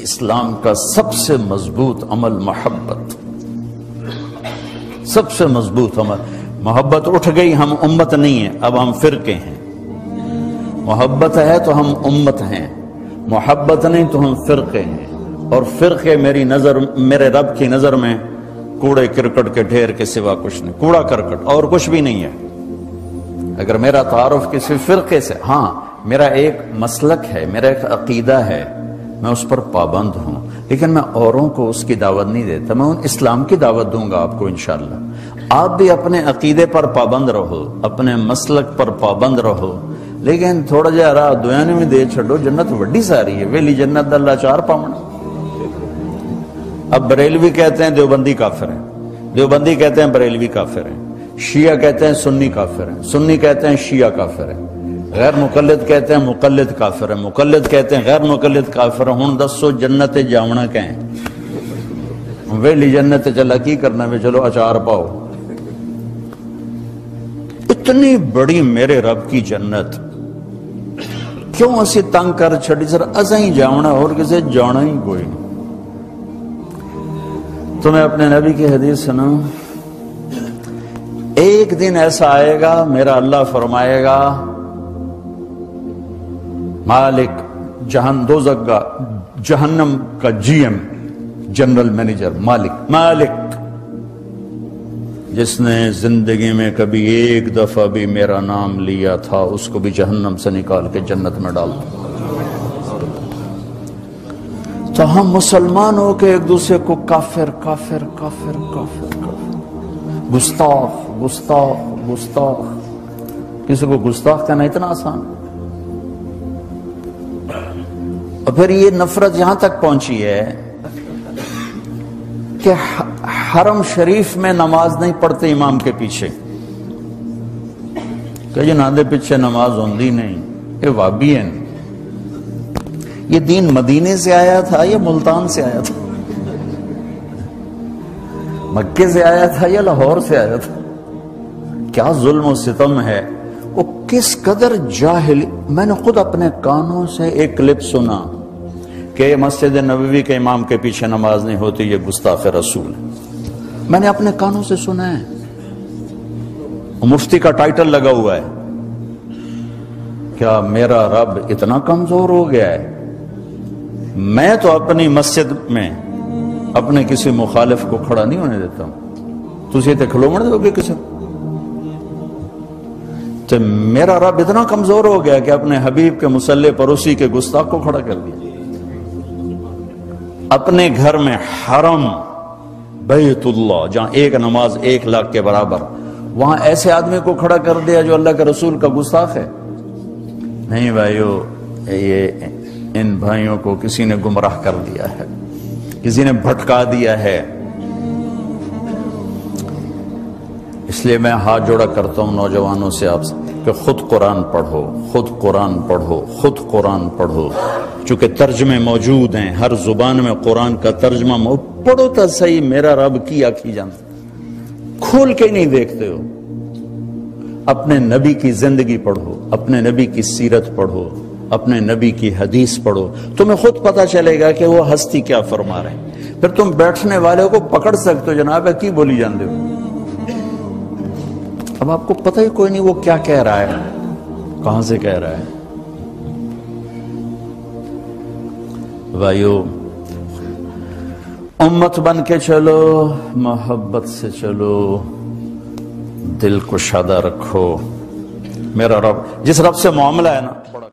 اسلام کا سب سے مضبوط عمل محبت، سب سے مضبوط عمل محبت۔ اٹھ گئی، ہم امت نہیں ہیں، اب ہم فرقے ہیں۔ محبت ہے تو ہم امت ہیں، محبت نہیں تو ہم فرقے ہیں، اور فرقے میرے رب کی نظر میں کوڑے کرکٹ کے ڈھیر کے سوا کچھ نہیں، کوڑا کرکٹ اور کچھ بھی نہیں ہے۔ اگر میرا تعارف کسی فرقے سے، ہاں میرا ایک مسلک ہے، میرا ایک عقیدہ ہے، میں اس پر پابند ہوں، لیکن میں اوروں کو اس کی دعوت نہیں دیتا، میں ان اسلام کی دعوت دوں گا آپ کو انشاءاللہ۔ آپ بھی اپنے عقیدے پر پابند رہو، اپنے مسلک پر پابند رہو، لیکن تھوڑا جہا راہ دویانے میں دے چھڑو، جنت وڈی ساری ہے، ویلی جنت اللہ چار پاؤں۔ اب بریلوی کہتے ہیں دیوبندی کافر ہیں، دیوبندی کہتے ہیں بریلوی کافر ہیں، شیعہ کہتے ہیں سنی کافر ہیں، سنی کہتے ہیں شیعہ کافر ہیں، غیر مقلد کہتے ہیں مقلد کافر ہیں، مقلد کہتے ہیں غیر مقلد کافر ہیں۔ ہن دسو جنت جاونا کہیں ویلی جنت چلا کی کرنا ہے، چلو اچار پاؤ۔ اتنی بڑی میرے رب کی جنت کیوں اسی تنگ کر چھڑی؟ سر اسا ہی جاونا، اور کسے جانا ہی کوئی نہیں۔ تو میں اپنے نبی کی حدیث سناؤں، ایک دن ایسا آئے گا میرا اللہ فرمائے گا مالک دوزخ کا، جہنم کا جی ایم، جنرل مینیجر، مالک جس نے زندگی میں کبھی ایک دفعہ بھی میرا نام لیا تھا اس کو بھی جہنم سے نکال کے جنت میں ڈال دوں۔ تو ہم مسلمان ہو کے ایک دوسرے کو کافر کافر کافر کافر کافر، گستاخ گستاخ گستاخ، کسی کو گستاخ کہنا اتنا آسان؟ اور پھر یہ نفرت یہاں تک پہنچی ہے کہ حرم شریف میں نماز نہیں پڑھتے امام کے پیچھے، کہ جنہاں دے پیچھے نماز ہوندی نہیں، یہ وابی ہیں۔ یہ دین مدینے سے آیا تھا یا ملتان سے آیا تھا؟ مکے سے آیا تھا یا لاہور سے آیا تھا؟ کیا ظلم و ستم ہے، وہ کس قدر جاہل۔ میں نے خود اپنے کانوں سے ایک کلپ سنا کہ مسجد نبوی کے امام کے پیچھے نماز نہیں ہوتی، یہ گستاخ رسول ہے۔ میں نے اپنے کانوں سے سنا ہے، مفتی کا ٹائٹل لگا ہوا ہے۔ کیا میرا رب اتنا کمزور ہو گیا ہے؟ میں تو اپنی مسجد میں اپنے کسی مخالف کو کھڑا نہیں ہونے دیتا ہوں، تسی تے کھلومن دو گے کسی؟ تو میرا رب اتنا کمزور ہو گیا کہ اپنے حبیب کے مصلی پر اسی کے گستاخ کو کھڑا کر دیا۔ اپنے گھر میں حرم بیت اللہ جہاں ایک نماز 1,00,000 کے برابر، وہاں ایسے آدمی کو کھڑا کر دیا جو اللہ کے رسول کا گستاخ ہے۔ نہیں بھائیو، یہ ان بھائیوں کو کسی نے گمراہ کر دیا ہے، کسی نے بھٹکا دیا ہے۔ اس لیے میں ہاتھ جوڑا کرتا ہوں نوجوانوں سے آپ سے کہ خود قرآن پڑھو، خود قرآن پڑھو، خود قرآن پڑھو، چونکہ ترجمے موجود ہیں، ہر زبان میں قرآن کا ترجمہ پڑھو تو صحیح۔ میرا رب کی آکھی جانتا، کھول کے نہیں دیکھتے ہو۔ اپنے نبی کی زندگی پڑھو، اپنے نبی کی سیرت پڑھو، اپنے نبی کی حدیث پڑھو، تمہیں خود پتا چلے گا کہ وہ ہستی کیا فرما رہے ہیں۔ پھر تم بیٹھنے والے کو پکڑ سکتے ہو، جناب ہے کی بولی جاندے ہو؟ اب آپ کو پتہ ہی کوئی نہیں وہ کیا کہہ رہا ہے، کہاں سے کہہ رہا ہے۔ بھائیو، امت بن کے چلو، محبت سے چلو، دل کو شادہ رکھو۔ میرا رب، جس رب سے معاملہ ہے نا